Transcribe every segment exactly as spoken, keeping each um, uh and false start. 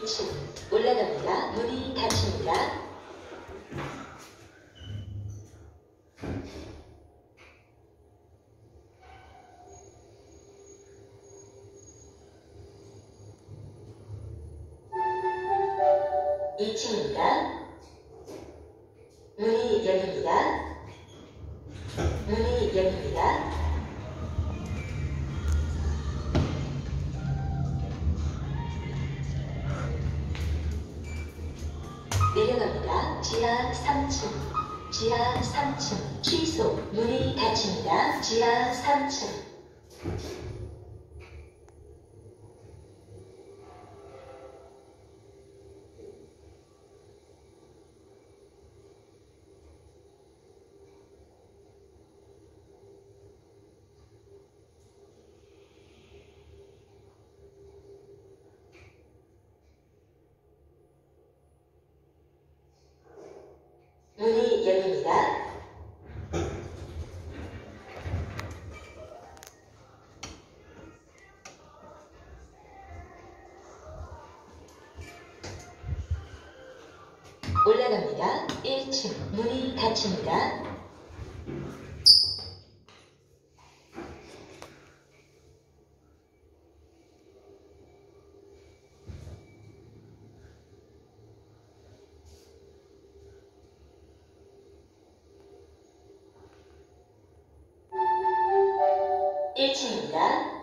일 층 올라갑니다. 문이 닫힙니다. 이 층입니다. 문이 열립니다. 문이 열립니다. 내려갑니다. 지하 삼 층, 지하 삼 층, 취소, 문이 닫힙니다. 지하 삼 층. 문이 열립니다. 올라갑니다. 일 층 문이 닫힙니다. 일 층입니다.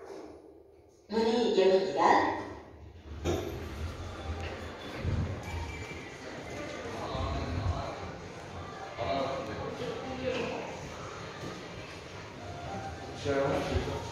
문이 열립니다. 잘 할 수 있어.